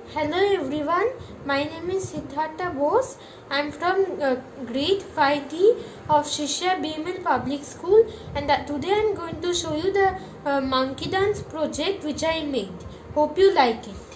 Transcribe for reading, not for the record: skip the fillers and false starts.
Hello everyone, my name is Siddhartha Bose. I am from grade 5D of Shishya BML Public School, and today I am going to show you the monkey dance project which I made. Hope you like it.